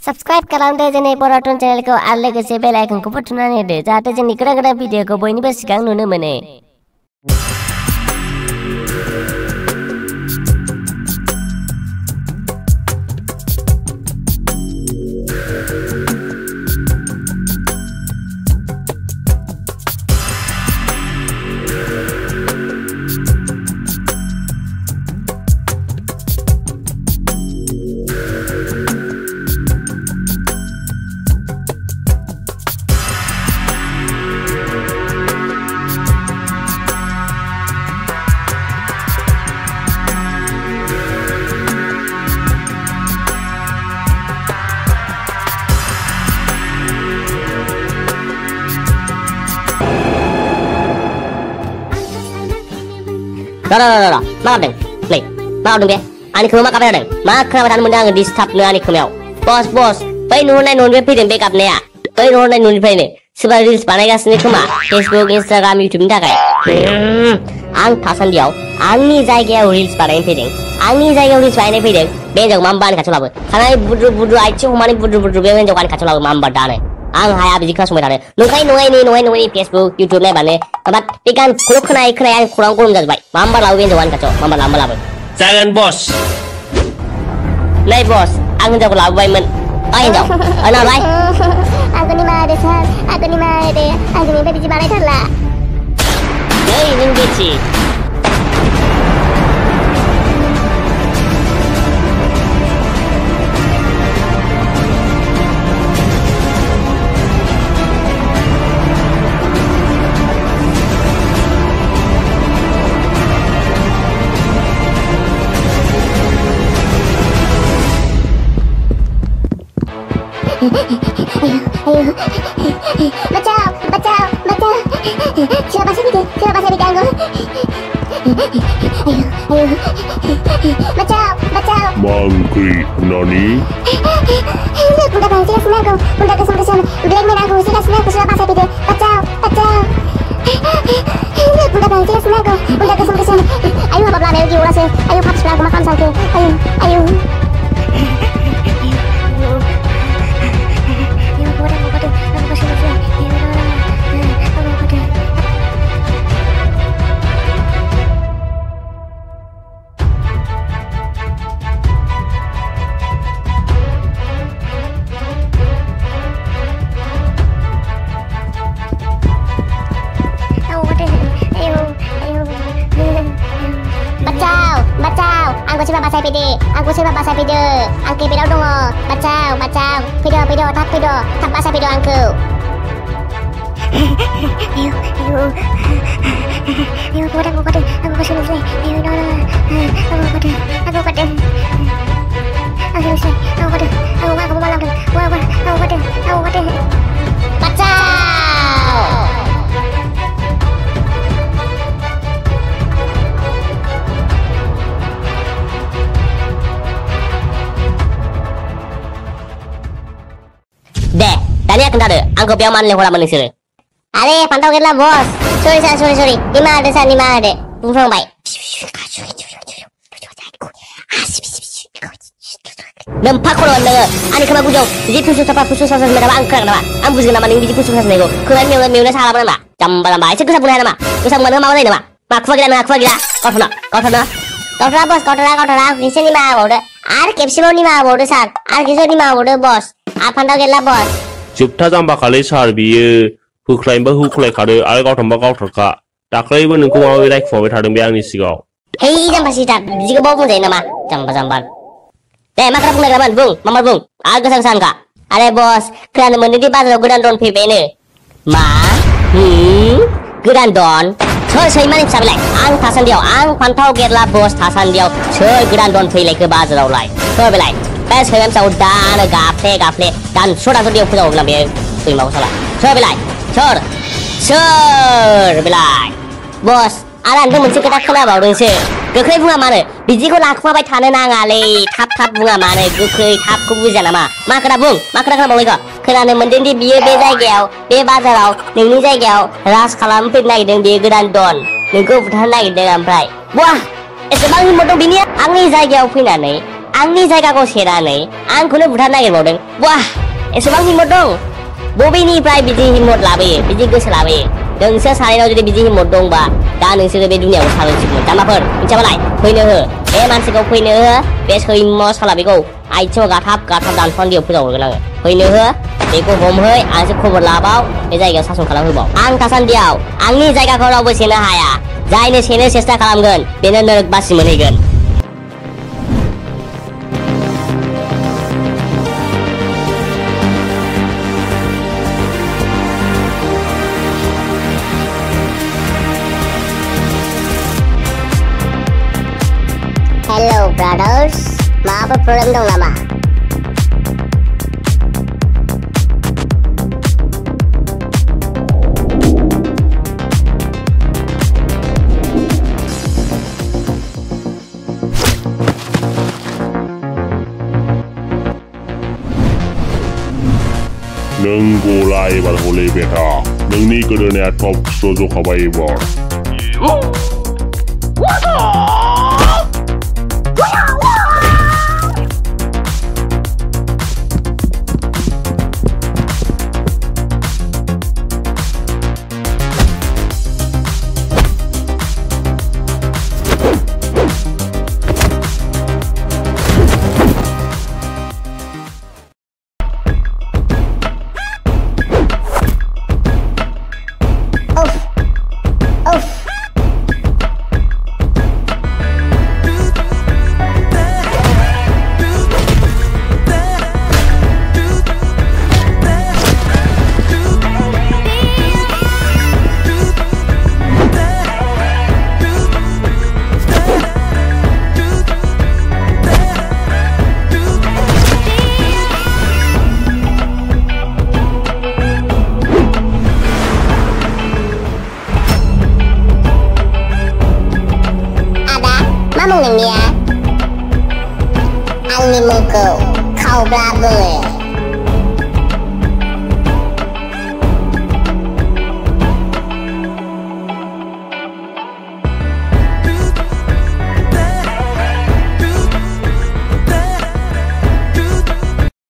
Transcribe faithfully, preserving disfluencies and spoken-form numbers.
Subscribe खालामदो जोंनि बर'टन चेनेलखौ आरो लोगोसे बेल आइकनखौ थुनानै होदो जाहाथे जोंनि गोदान गोदान भिडिअखौ बयनिबो सिगां नुनो मोनो। Dah dah dah dah, maaf deng, play, maaf deng deh. Ani kemana kabar deng? Mak kenapa dan mendang disturb nih ani kemau? Bos bos, pai nurun nurun be pidem backup nih ya. Pai nurun nurun pay nih. Sebab reels panai gas nih kemana? Facebook, Instagram, YouTube nih kai. Hmm, ang thasan diau, ang ni jaya reels panai pidem, ang ni jaya reels panai pidem. Benjok mamban kacau labu. Karena budu budu aja humani budu budu benjok kan kacau labu mamban dane. Ang haya biji kelas semua dane. Nukai nukai ni nukai nukai Facebook, YouTube nih bane. Kabat ikan kuluk kena ikan yang kurang kurang jadi baik. Mambar lalu yang jawan kacau, mambar lama lalu. Jangan bos. Nih bos, ang jago lalu baik men. Ayo jauh, ana baik. Aku ni mana deh, aku ni mana deh, aku ni biji balai terlah. Nih ini biji. Ayo, ayo, bacau, bacau, bacau. Siapa sih dia? Siapa sih dia? Ayo, ayo, bacau, bacau. Mangkri, nani? Bunda bang, sila sila aku. Bunda kesana kesana. Black man aku, sila sila aku. Siapa sih dia? Bacau, bacau. Bunda bang, sila sila aku. Bunda kesana kesana. Ayo, apa belah lagi ulas ya? Ayo, hapus aku makan saja. Ayo, ayo. Aku coba bahasa video, aku coba bahasa video, angke video dong, bacau, bacau, video, video, tap video, tap bahasa video angku. Ayo, ayo, ayo, aku kuat, aku kuat, aku kesini sini, ayo, no, no, aku kuat, aku kuat, aku sini, aku kuat, aku kuat, aku malam, aku kuat, aku kuat, aku kuat, bacau. Deh, tanya kentar deh, angko piaman leh orang manusia. Ade, pantau kita bos. Sorry, sorry, sorry, sorry. Di mana ada sana, di mana ada? Burung baik. Nampak kalau anda, ani kena bujang. Biji khusus apa khusus asas mereka angker nama. Ambu juga nama ini biji khusus asas nego. Kurang miu miu salah apa nama? Jambal nama. Itu kisah punya nama. Kisah mana nama nama? Mak kau gila, mak kau gila. Kau pernah, kau pernah. Kau pernah bos, kau pernah, kau pernah. Kisah ni mana bodoh? Ar capsule ni mana bodoh sar? Ar kisah ni mana bodoh bos? Apandau gila bos. Cipta jamba kali sar biye. Huklain bah huklai kade. Ada kau tambah kau terka. Taklai pun nunggu mau wilayah forward hadam biang ni sigau. Hei jamba sih tak. Jika bawa pun jadi nama. Jamba jamba. Eh makra pun lagi bung, mamar bung. Agak sang ka. Ada bos. Kerana mendidik pasal gudan don P P ni. Ma, hmm, gudan don. Coy coy mana bisa bilai. Ang thasan dia, ang pantau gerla bos thasan dia. Coy gudan don P lagi ke pasal ulai. Coy bilai. Pas kalian bisa udah gaple gaple dan sudah tu dia punya ulang biar tu mau salah. Coy bilai. Coy, coy bilai. Bos, aran tu mesti kita kena baru ni. Gekai bunga mana? Biji ko lakma bai thane nanga le. Thap thap bunga mana? Gekai thap ko buja nama. Makna bung, makna kena bawa iko. Kerana mendendi biye be जायगायाव बे बाजाराव नोंनि जायगायाव राज खालामफैनो नागिरदों बे गोदान दन नोंखौ बुथारनो नागिरदों ओमफ्राय वाह एसेबां हिम्मत दं बिनिया आंनि जायगायाव फैनानै आंनि जायगाखौ सेनानै आंखौनो बुथारनो नागिरबावदों वाह एसेबां हिम्मत दं बबेनिफ्राय बिदि हिम्मत लाबोयो बिदि गोसो लाबोयो नोंसोर सानैनाव जुदि बिदि हिम्मत दंबा दा नोंसोरो बे दुनियाव सालायसिगोन जाम्बाफोर मिथियाबालाय फैनो हो बे मानसिखौ फैनो हो बे सैम साला बेखौ आथिङाव गाथाब गाथाब दानस'नानै फोजावहरगोन आङो फैनो हो बेखौ हमहै आंसो खबर लाबाव बे जायगायाव सासन खालामहोबाव आं थासान्दियाव आंनि जायगाखौ रावबो सेनो हाया जायनो सेनो सेस्था खालामगोन बेनो नरक बासि मोनहैगोन Hello brothers, maaf problem dong nama. नों गलाय बारहले बेटा नोंनि गोदोनाया टप ज'ज'खाबाय एबार Ngomong ya, Ali mengkau, kau belakang.